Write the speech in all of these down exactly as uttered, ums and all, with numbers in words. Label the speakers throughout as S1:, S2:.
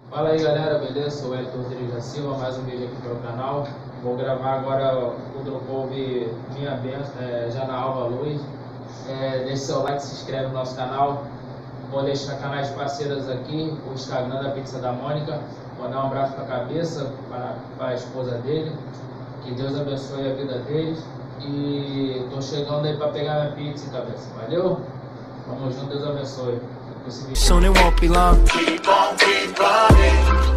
S1: Fala aí galera, beleza? Sou o Wellington Rodrigues da Silva, mais um vídeo aqui para o canal. Vou gravar agora o Dropov Minha Benção, é, Jana Alva Luz. É, deixe seu like, se inscreve no nosso canal. Vou deixar canais parceiros aqui, o Instagram da Pizza da Mônica. Vou dar um abraço para a cabeça, para, para a esposa dele. Que Deus abençoe a vida deles. E tô chegando aí para pegar minha pizza, cabeça. Valeu? Vamos junto, Deus abençoe.
S2: Soon it won't be long.
S3: Keep on, keep running.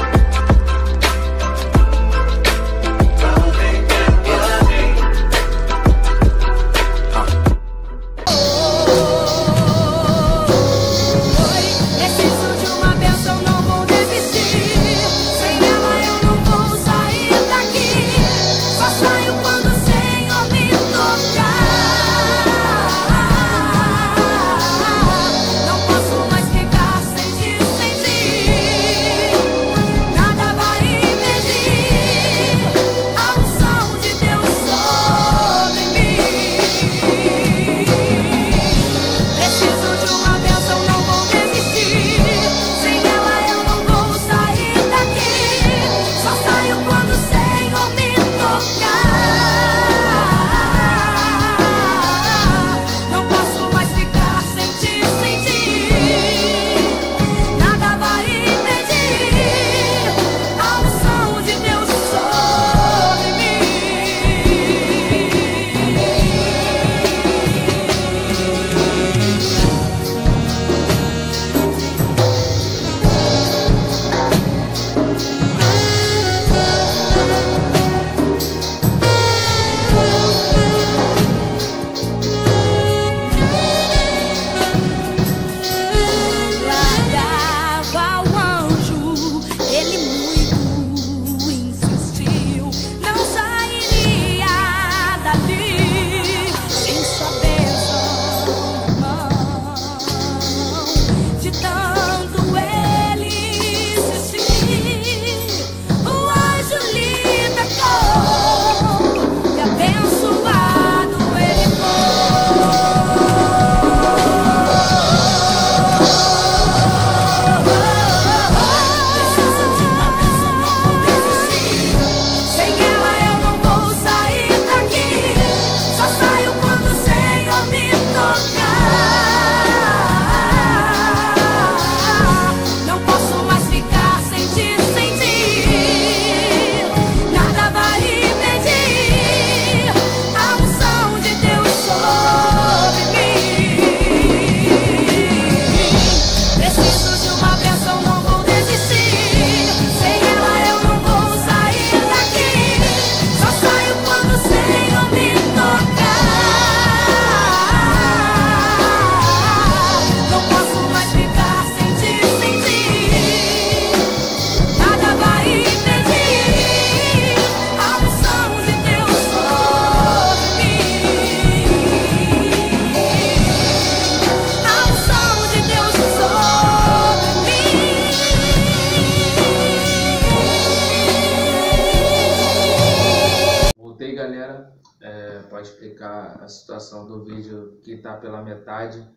S1: Galera, é, para explicar a situação do vídeo que está pela metade,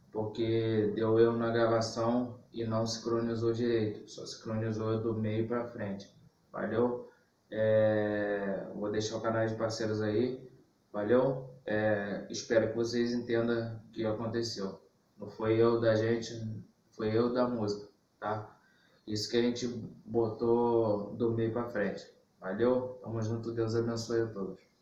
S1: porque deu erro na gravação e não sincronizou direito, só sincronizou do meio para frente. Valeu? É, vou deixar o canal de parceiros aí. Valeu? É, espero que vocês entendam o que aconteceu. Não foi eu da gente, foi eu da música, tá? Isso que a gente botou do meio para frente. Valeu? Tamo junto, Deus abençoe a todos.